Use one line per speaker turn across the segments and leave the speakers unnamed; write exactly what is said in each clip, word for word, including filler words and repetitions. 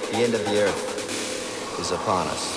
The end of the earth is upon us.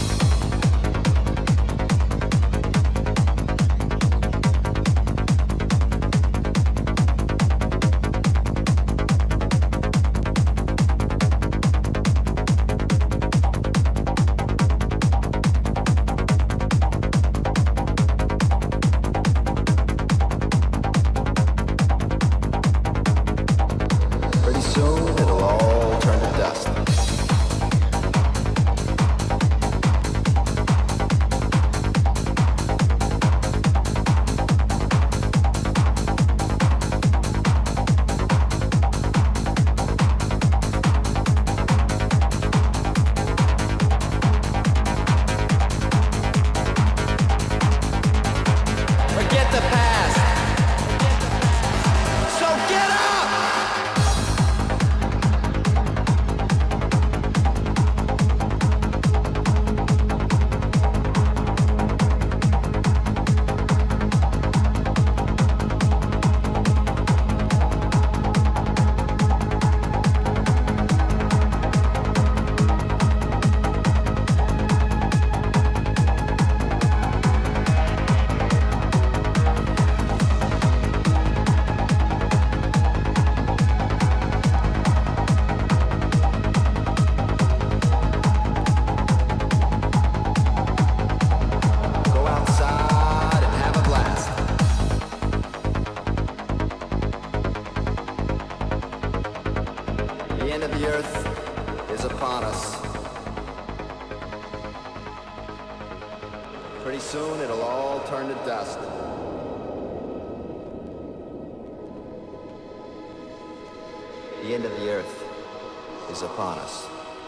The end of the earth is upon us.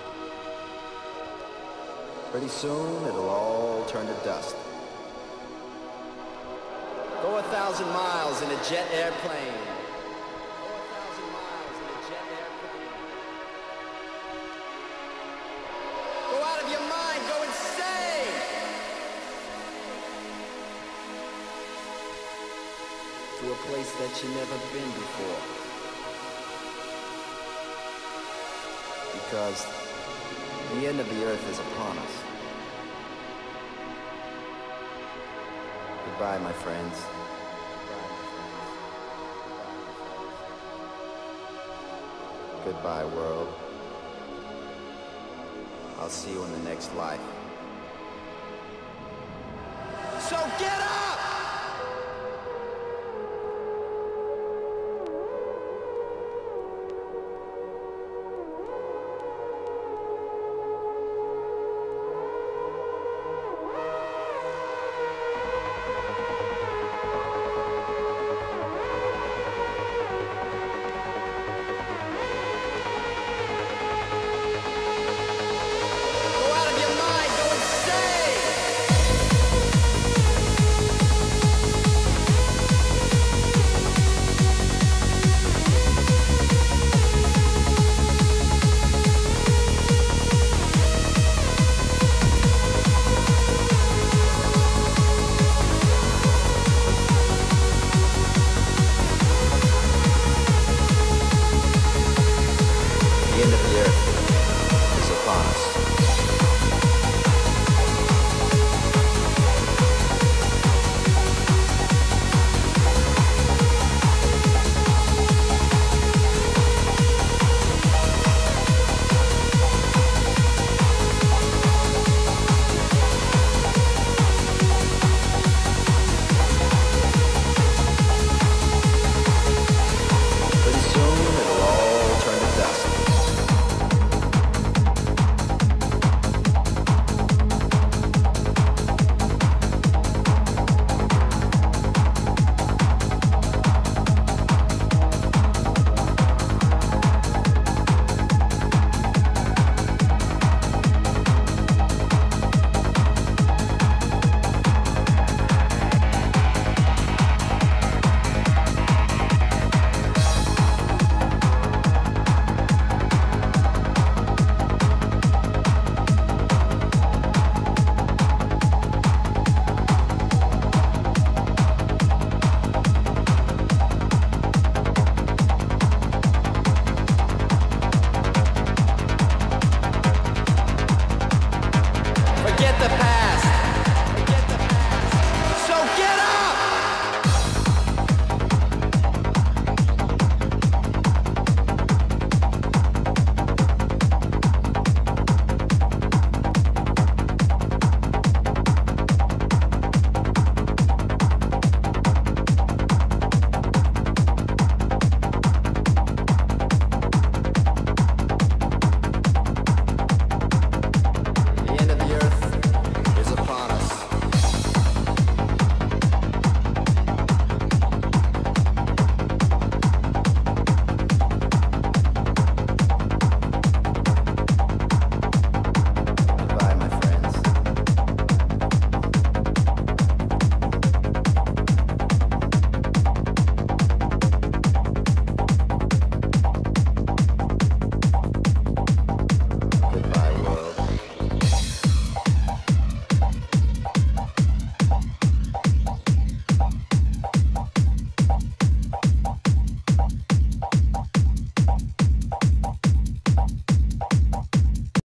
Pretty soon it'll all turn to dust. Go a thousand miles in a jet airplane. Go a thousand miles in a jet airplane. Go out of your mind, go insane! To a place that you've never been before. Because the end of the earth is upon us. Goodbye, my friends. Goodbye, world. I'll see you in the next life. So get up! forget the past.